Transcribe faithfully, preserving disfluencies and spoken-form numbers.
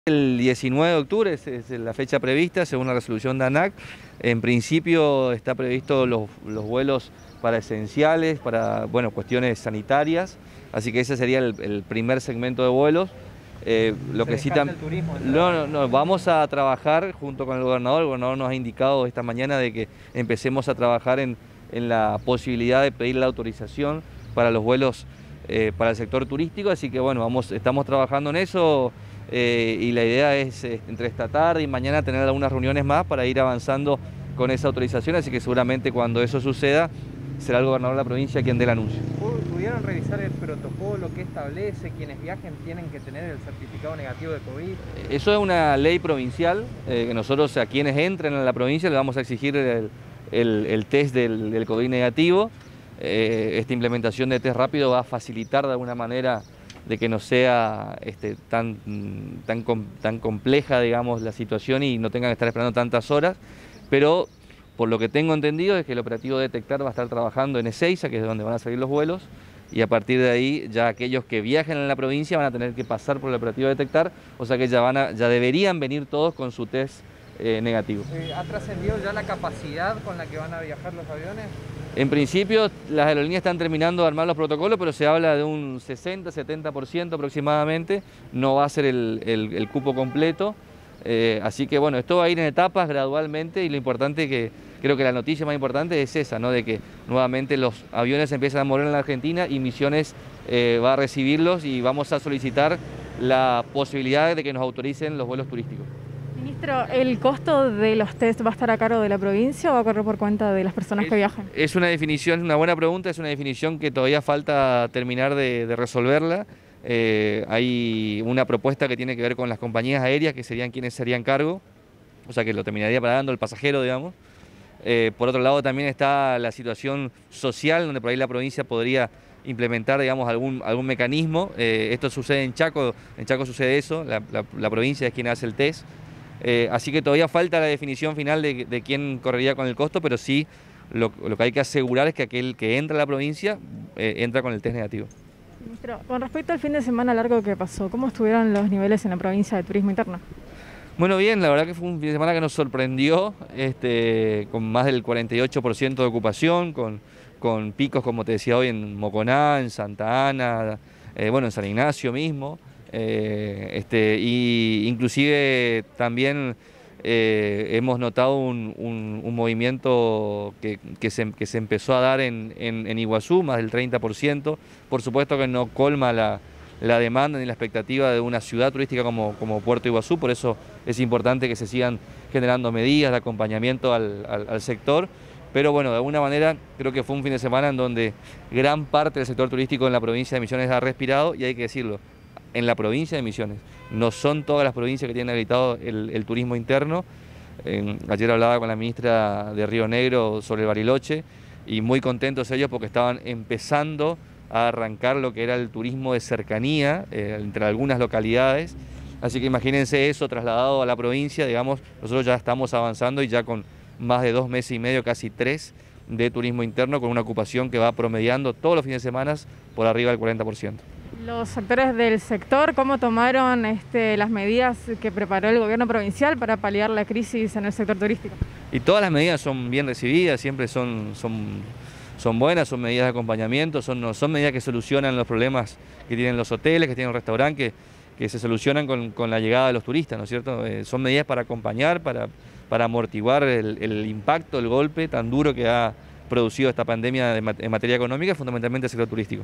El diecinueve de octubre es, es la fecha prevista, según la resolución de ANAC. En principio está previsto los, los vuelos para esenciales, para bueno, cuestiones sanitarias, así que ese sería el, el primer segmento de vuelos. Eh, lo Se que sí descarta el turismo. no, no, no, vamos a trabajar junto con el gobernador. El gobernador nos ha indicado esta mañana de que empecemos a trabajar en, en la posibilidad de pedir la autorización para los vuelos eh, para el sector turístico, así que bueno, vamos, estamos trabajando en eso. Eh, y la idea es eh, entre esta tarde y mañana tener algunas reuniones más para ir avanzando con esa autorización, así que seguramente cuando eso suceda será el gobernador de la provincia quien dé el anuncio. ¿Pudieron revisar el protocolo que establece quienes viajen tienen que tener el certificado negativo de COVID? Eso es una ley provincial, eh, que nosotros a quienes entren a la provincia le vamos a exigir el, el, el test del, del COVID negativo. Eh, esta implementación de test rápido va a facilitar de alguna manera de que no sea este, tan, tan, tan compleja, digamos, la situación y no tengan que estar esperando tantas horas, pero por lo que tengo entendido es que el operativo Detectar va a estar trabajando en Ezeiza, que es donde van a salir los vuelos, y a partir de ahí ya aquellos que viajen en la provincia van a tener que pasar por el operativo Detectar, o sea que ya, van a, ya deberían venir todos con su test eh, negativo. Eh, ¿Ha trascendido ya la capacidad con la que van a viajar los aviones? En principio las aerolíneas están terminando de armar los protocolos, pero se habla de un sesenta, setenta por ciento aproximadamente, no va a ser el, el, el cupo completo, eh, así que bueno, esto va a ir en etapas gradualmente y lo importante que, creo que la noticia más importante es esa, ¿no? De que nuevamente los aviones empiezan a mover en la Argentina y Misiones eh, va a recibirlos y vamos a solicitar la posibilidad de que nos autoricen los vuelos turísticos. Ministro, ¿el costo de los test va a estar a cargo de la provincia o va a correr por cuenta de las personas es, que viajan? Es una definición, una buena pregunta, es una definición que todavía falta terminar de, de resolverla. Eh, hay una propuesta que tiene que ver con las compañías aéreas, que serían quienes serían cargo, o sea que lo terminaría pagando el pasajero, digamos. Eh, por otro lado también está la situación social, donde por ahí la provincia podría implementar, digamos, algún, algún mecanismo. Eh, esto sucede en Chaco, en Chaco sucede eso, la, la, la provincia es quien hace el test. Eh, así que todavía falta la definición final de, de quién correría con el costo, pero sí lo, lo que hay que asegurar es que aquel que entra a la provincia eh, entra con el test negativo. Ministro, con respecto al fin de semana largo que pasó, ¿cómo estuvieron los niveles en la provincia de turismo interno? Bueno, bien, la verdad que fue un fin de semana que nos sorprendió, este, con más del cuarenta y ocho por ciento de ocupación, con, con picos, como te decía hoy, en Moconá, en Santa Ana, eh, bueno, en San Ignacio mismo. Eh, este, y inclusive también eh, hemos notado un, un, un movimiento que, que, se, que se empezó a dar en, en, en Iguazú, más del treinta por ciento. Por supuesto que no colma la, la demanda ni la expectativa de una ciudad turística como, como Puerto Iguazú, por eso es importante que se sigan generando medidas de acompañamiento al, al, al sector. Pero bueno, de alguna manera creo que fue un fin de semana en donde gran parte del sector turístico en la provincia de Misiones ha respirado, y hay que decirlo, en la provincia de Misiones. No son todas las provincias que tienen habilitado el, el turismo interno. Eh, ayer hablaba con la ministra de Río Negro sobre el Bariloche y muy contentos ellos porque estaban empezando a arrancar lo que era el turismo de cercanía eh, entre algunas localidades. Así que imagínense eso trasladado a la provincia, digamos, nosotros ya estamos avanzando y ya con más de dos meses y medio, casi tres, de turismo interno, con una ocupación que va promediando todos los fines de semana por arriba del cuarenta por ciento. Los actores del sector, ¿cómo tomaron este, las medidas que preparó el gobierno provincial para paliar la crisis en el sector turístico? Y todas las medidas son bien recibidas, siempre son, son, son buenas, son medidas de acompañamiento, son, son medidas que solucionan los problemas que tienen los hoteles, que tienen los restaurantes, que, que se solucionan con, con la llegada de los turistas, ¿no es cierto? Eh, son medidas para acompañar, para, para amortiguar el, el impacto, el golpe tan duro que ha producido esta pandemia de, en materia económica, fundamentalmente el sector turístico.